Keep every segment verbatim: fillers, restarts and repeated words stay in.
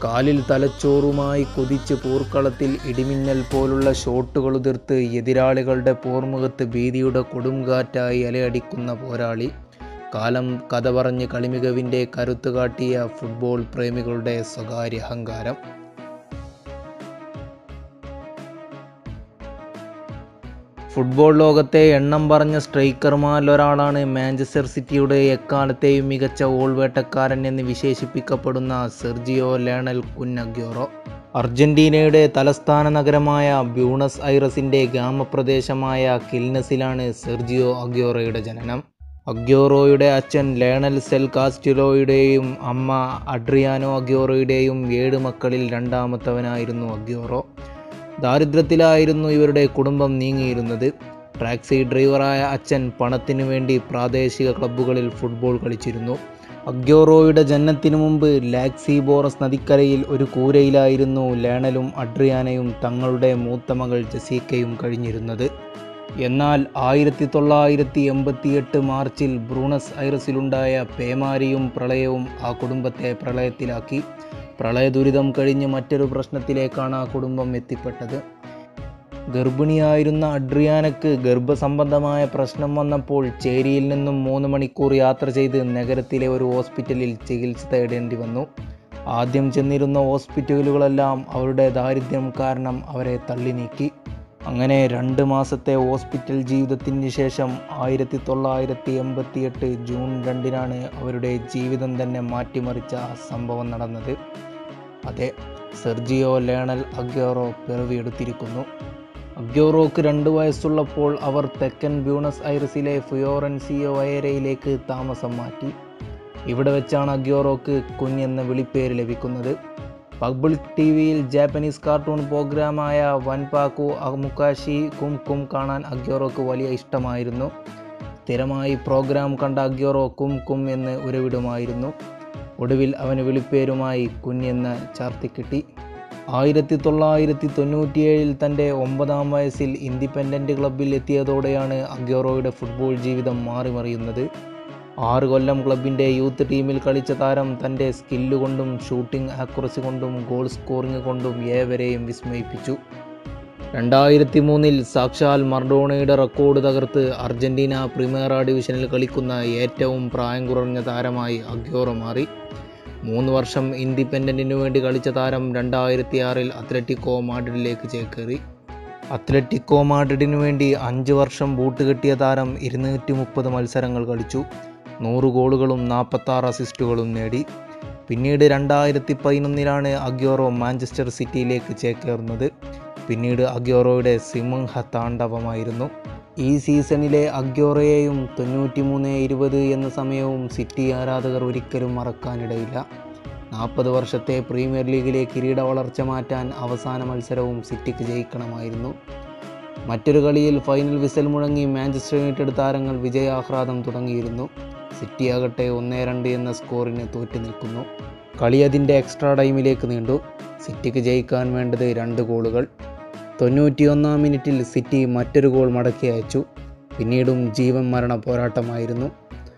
കാലിൽ തലച്ചോറുമായി കുതിച്ച് പോർക്കളത്തിൽ ഇടിമിന്നൽ പോലുള്ള ഷോട്ടുകളുതിർത്ത് എതിരാളികളുടെ പോർമുഖത്ത് ഭീതിയുടെ കൊടുംകാറ്റായി അലയടിക്കുന്ന പോരാളി. കാലം കഥ പറഞ്ഞ് കളിമികവിൻ്റെ കരുത്ത് കാട്ടിയ ഫുട്ബോൾ പ്രേമികളുടെ സ്വകാര്യ അഹങ്കാരം. ഫുട്ബോൾ ലോകത്തെ എണ്ണം പറഞ്ഞ സ്ട്രൈക്കർമാരിലൊരാളാണ് മാഞ്ചസ്റ്റർ സിറ്റിയുടെ എക്കാലത്തെയും മികച്ച ഓൾ വേട്ടക്കാരൻ എന്ന് വിശേഷിപ്പിക്കപ്പെടുന്ന സെർജിയോ ലയണൽ കുൻ അഗ്യൂറോ. അർജന്റീനയുടെ തലസ്ഥാന നഗരമായ ബ്യൂണസ് ഐറസിൻ്റെ ഗ്രാമപ്രദേശമായ കിൽനസിലാണ് സെർജിയോ അഗ്യൂറോയുടെ ജനനം. അഗ്യൂറോയുടെ അച്ഛൻ ലയണൽ സെൽ കാസ്റ്റിലോയുടെയും അമ്മ അഡ്രിയാനോ അഗ്യൂറോയുടെയും ഏഴ് മക്കളിൽ രണ്ടാമത്തവനായിരുന്നു അഗ്യൂറോ. ദാരിദ്ര്യത്തിലായിരുന്നു ഇവരുടെ കുടുംബം നീങ്ങിയിരുന്നത്. ടാക്സി ഡ്രൈവറായ അച്ഛൻ പണത്തിനു വേണ്ടി പ്രാദേശിക ക്ലബ്ബുകളിൽ ഫുട്ബോൾ കളിച്ചിരുന്നു. അഗ്യൂറോയുടെ ജനനത്തിനു മുമ്പ് ലാക്സി ബോറസ് നദിക്കരയിൽ ഒരു കൂരയിലായിരുന്നു ലയണലും അഡ്രിയാനയും തങ്ങളുടെ മൂത്ത മകൾ ജസീക്കയും കഴിഞ്ഞിരുന്നത്. എന്നാൽ ആയിരത്തി തൊള്ളായിരത്തി എൺപത്തിയെട്ട് മാർച്ചിൽ ബ്യൂണസ് ഐറസിലുണ്ടായ പേമാരിയും പ്രളയവും ആ കുടുംബത്തെ പ്രളയത്തിലാക്കി. പ്രളയദുരിതം കഴിഞ്ഞ് മറ്റൊരു പ്രശ്നത്തിലേക്കാണ് ആ കുടുംബം എത്തിപ്പെട്ടത്. ഗർഭിണിയായിരുന്ന അഡ്രിയാനയ്ക്ക് ഗർഭസംബന്ധമായ പ്രശ്നം വന്നപ്പോൾ ചേരിയിൽ നിന്നും മൂന്ന് മണിക്കൂർ യാത്ര ചെയ്ത് നഗരത്തിലെ ഒരു ഹോസ്പിറ്റലിൽ ചികിത്സ തേടേണ്ടി വന്നു. ആദ്യം ചെന്നിരുന്ന ഹോസ്പിറ്റലുകളെല്ലാം അവരുടെ ദാരിദ്ര്യം കാരണം അവരെ തള്ളി നീക്കി. അങ്ങനെ രണ്ട് മാസത്തെ ഹോസ്പിറ്റൽ ജീവിതത്തിന് ശേഷം ആയിരത്തി തൊള്ളായിരത്തി എൺപത്തിയെട്ട് ജൂൺ രണ്ടിനാണ് അവരുടെ ജീവിതം തന്നെ മാറ്റിമറിച്ച സംഭവം നടന്നത്. അതെ, സെർജിയോ ലയണൽ അഗ്യൂറോ പിറവിയെടുത്തിരിക്കുന്നു. അഗ്യൂറോക്ക് രണ്ട് വയസ്സുള്ളപ്പോൾ അവർ തെക്കൻ ബ്യൂണസ് ഐറസിലെ ഫിയോറൻസിയോ വയേരയിലേക്ക് താമസം മാറ്റി. ഇവിടെ വെച്ചാണ് അഗ്യൂറോക്ക് കുൻ എന്ന വിളിപ്പേര് ലഭിക്കുന്നത്. പബ്ലിക് ടി വിയിൽ ജാപ്പനീസ് കാർട്ടൂൺ പ്രോഗ്രാമായ വൻപാക്കു അമുക്കാഷി കും കും കാണാൻ അഗ്യൂറോക്ക് വലിയ ഇഷ്ടമായിരുന്നു. സ്ഥിരമായി പ്രോഗ്രാം കണ്ട അഗ്യൂറോ കും കും എന്ന് ഉരുവിടുമായിരുന്നു. ഒടുവിൽ അവന് വിളിപ്പേരുമായി കുൻ എന്ന് ചാർത്തിക്കിട്ടി. ആയിരത്തി തൊള്ളായിരത്തി തൊണ്ണൂറ്റിയേഴിൽ തൻ്റെ ഒമ്പതാം വയസ്സിൽ ഇൻഡിപെൻഡൻ്റ് ക്ലബ്ബിൽ എത്തിയതോടെയാണ് അഗ്യൂറോയുടെ ഫുട്ബോൾ ജീവിതം മാറിമറിയുന്നത്. ആറ് കൊല്ലം ക്ലബിൻ്റെ യൂത്ത് ടീമിൽ കളിച്ച താരം തൻ്റെ സ്കില്ല് കൊണ്ടും ഷൂട്ടിംഗ് ആക്യുറസി കൊണ്ടും ഗോൾ സ്കോറിംഗ് കൊണ്ടും ഏവരെയും വിസ്മയിപ്പിച്ചു. രണ്ടായിരത്തി മൂന്നിൽ സാക്ഷാൽ മറഡോണയുടെ റെക്കോർഡ് തകർത്ത് അർജന്റീന പ്രീമിയർ ഡിവിഷനിൽ കളിക്കുന്ന ഏറ്റവും പ്രായം കുറഞ്ഞ താരമായി അഗ്യൂറോ മാറി. മൂന്ന് വർഷം ഇൻഡിപെൻഡൻറ്റിനു വേണ്ടി കളിച്ച താരം രണ്ടായിരത്തി ആറിൽ അത്ലറ്റിക്കോ മാഡ്രിഡിലേക്ക് ചേക്കേറി. അത്ലറ്റിക്കോ മാഡ്രിഡിനു വേണ്ടി അഞ്ച് വർഷം ബൂട്ട് കെട്ടിയ താരം ഇരുന്നൂറ്റി മുപ്പത് മത്സരങ്ങൾ കളിച്ചു. നൂറ് ഗോളുകളും നാൽപ്പത്താറ് അസിസ്റ്റുകളും നേടി. പിന്നീട് രണ്ടായിരത്തി പതിനൊന്നിലാണ് അഗ്യൂറോ മാഞ്ചസ്റ്റർ സിറ്റിയിലേക്ക് ചേക്കേറുന്നത്. പിന്നീട് അഗ്യൂറോയുടെ സിംഹ താണ്ഡവമായിരുന്നു. ഈ സീസണിലെ അഗ്യൂറോയെയും തൊണ്ണൂറ്റി മൂന്ന് ഇരുപത് എന്ന സമയവും സിറ്റി ആരാധകർ ഒരിക്കലും മറക്കാനിടയില്ല. നാൽപ്പത് വർഷത്തെ പ്രീമിയർ ലീഗിലെ കിരീട വളർച്ച മാറ്റാൻ അവസാന മത്സരവും സിറ്റിക്ക് ജയിക്കണമായിരുന്നു. മറ്റൊരു കളിയിൽ ഫൈനൽ വിസിൽ മുഴങ്ങി മാഞ്ചസ്റ്റർ യുണൈറ്റഡ് താരങ്ങൾ വിജയാഹ്ലാദം തുടങ്ങിയിരുന്നു. സിറ്റി ആകട്ടെ ഒന്നേ രണ്ട് എന്ന സ്കോറിന് തോറ്റു നിൽക്കുന്നു. കളി അതിൻ്റെ എക്സ്ട്രാ ടൈമിലേക്ക് നീണ്ടു. സിറ്റിക്ക് ജയിക്കാൻ വേണ്ടത് രണ്ട് ഗോളുകൾ. തൊണ്ണൂറ്റിയൊന്നാം മിനിറ്റിൽ സിറ്റി മറ്റൊരു ഗോൾ മടക്കി അയച്ചു. പിന്നീടും ജീവൻ മരണ പോരാട്ടമായിരുന്നു.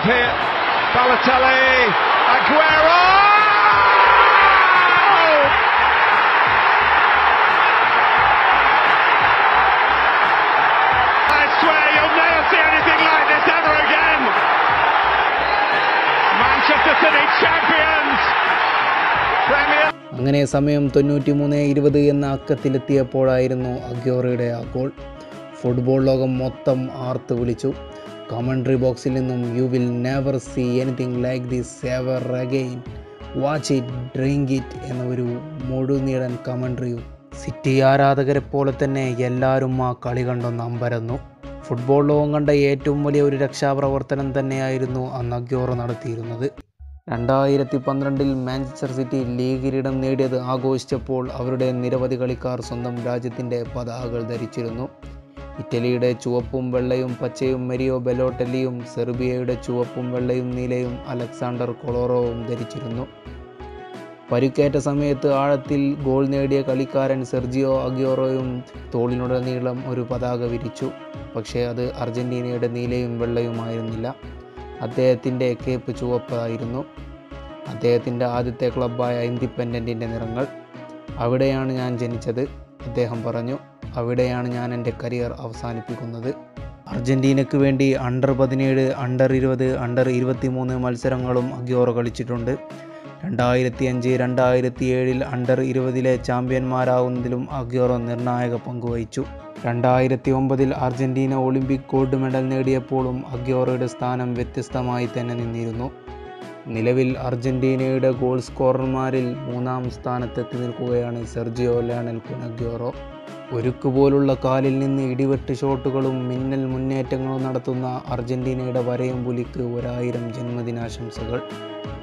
അങ്ങനെ സമയം തൊണ്ണൂറ്റി മൂന്ന് ഇരുപത് എന്ന അക്കത്തിലെത്തിയപ്പോഴായിരുന്നു അഗ്യൂറോയുടെ ആ ഗോൾ. ഫുട്ബോൾ ലോകം മൊത്തം ആർത്ത് വിളിച്ചു. കമൻട്രി ബോക്സിൽ നിന്നും you will never see anything like this ever again, watch it, drink it എന്ന ഒരു മുഴുനീളൻ കമൻട്രിയും. സിറ്റി ആരാധകരെ പോലെ തന്നെ എല്ലാവരും ആ കളി കണ്ടൊന്ന് അമ്പരന്നു. ഫുട്ബോൾ ലോകം കണ്ട ഏറ്റവും വലിയ ഒരു രക്ഷാപ്രവർത്തനം തന്നെയായിരുന്നു അന്ന് അഗ്യൂറോ നടത്തിയിരുന്നത്. രണ്ടായിരത്തി പന്ത്രണ്ടിൽ മാഞ്ചസ്റ്റർ സിറ്റി ലീഗ് കിരീടം നേടിയത് ആഘോഷിച്ചപ്പോൾ അവരുടെ നിരവധി കളിക്കാർ സ്വന്തം രാജ്യത്തിൻ്റെ പതാകകൾ ധരിച്ചിരുന്നു. ഇറ്റലിയുടെ ചുവപ്പും വെള്ളയും പച്ചയും മരിയോ ബെലോട്ടെല്ലിയും സെർബിയയുടെ ചുവപ്പും വെള്ളയും നീലയും അലക്സാണ്ടർ കൊളോറോവും ധരിച്ചിരുന്നു. പരിക്കേറ്റ സമയത്ത് ആഴത്തിൽ ഗോൾ നേടിയ കളിക്കാരൻ സെർജിയോ അഗ്യൂറോയും തോളിനുടനീളം ഒരു പതാക വിരിച്ചു. പക്ഷേ അത് അർജന്റീനയുടെ നീലയും വെള്ളയുമായിരുന്നില്ല. അദ്ദേഹത്തിൻ്റെ കേപ്പ് ചുവപ്പായിരുന്നു. അദ്ദേഹത്തിൻ്റെ ആദ്യത്തെ ക്ലബ്ബായ ഇൻഡിപെൻഡൻറ്റിൻ്റെ നിറങ്ങൾ. അവിടെയാണ് ഞാൻ ജനിച്ചത്, അദ്ദേഹം പറഞ്ഞു. അവിടെയാണ് ഞാൻ എൻ്റെ കരിയർ അവസാനിപ്പിക്കുന്നത്. അർജൻറ്റീനയ്ക്ക് വേണ്ടി അണ്ടർ പതിനേഴ്, അണ്ടർ ഇരുപത്, അണ്ടർ ഇരുപത്തി മൂന്ന് മത്സരങ്ങളും അഗ്യൂറോ കളിച്ചിട്ടുണ്ട്. രണ്ടായിരത്തി അഞ്ച് രണ്ടായിരത്തി ഏഴിൽ അണ്ടർ ഇരുപതിലെ ചാമ്പ്യന്മാരാകുന്നതിലും അഗ്യൂറോ നിർണായക പങ്കുവഹിച്ചു. രണ്ടായിരത്തി ഒമ്പതിൽ അർജൻറ്റീന ഒളിമ്പിക് ഗോൾഡ് മെഡൽ നേടിയപ്പോഴും അഗ്യൂറോയുടെ സ്ഥാനം വ്യത്യസ്തമായി തന്നെ നിന്നിരുന്നു. നിലവിൽ അർജൻറ്റീനയുടെ ഗോൾ സ്കോറർമാരിൽ മൂന്നാം സ്ഥാനത്തെത്തി നിൽക്കുകയാണ് സെർജിയോ ലയണൽ കുൻ അഗ്യൂറോ. ഒരുക്കുപോലുള്ള കാലിൽ നിന്ന് ഇടിവെട്ട് ഷോട്ടുകളും മിന്നൽ മുന്നേറ്റങ്ങളും നടത്തുന്ന അർജൻറ്റീനയുടെ വരയും പുലിക്ക് ഒരായിരം ജന്മദിനാശംസകൾ.